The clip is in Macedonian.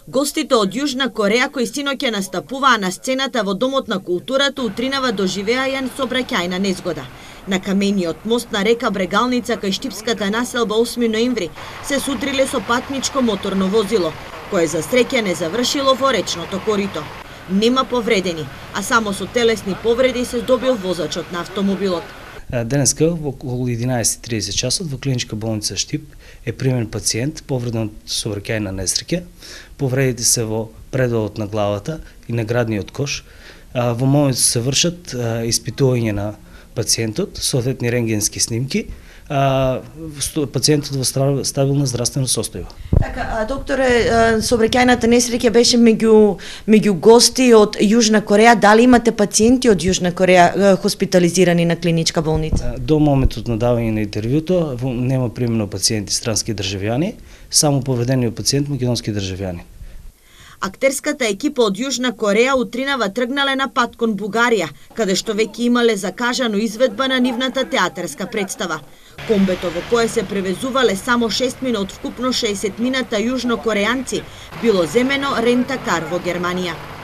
Гостите од Јужна Кореја кои синоќа настапуваа на сцената во Домот на културата утринава доживеа сообраќајна незгода. На камениот мост на река Брегалница кај штипската населба 8 ноември се судриле со патничко моторно возило, кое за среќа не завршило во речното корито. Нема повредени, а само со телесни повреди се здобил возачот на автомобилот. Денеска во околу 11:30 часот во клиничка болница Штип е примен пациент повреден од сообраќајна несреќа. Повредите се во предолот на главата и на градниот кош. Во моментот се вршат испитување на пациентот, соодветни рентгенски снимки. Пациентот во стабилна здравствена состојба. Така, докторе, сообраќајната несреќа беше меѓу гости од Јужна Кореја. Дали имате пациенти од Јужна Кореја хоспитализирани на клиничка болница? До моментот на давање на интервјуто нема примено пациенти странски државјани, само повредениот пациент македонски државјани. Актерската екипа од Јужна Кореја утринава тргнале на пат кон Бугарија, каде што веќе имале закажано изведба на нивната театарска представа. Комбето во кое се превезувале само 6 од вкупно 60 јужнокорејанци било земено рентакар во Германија.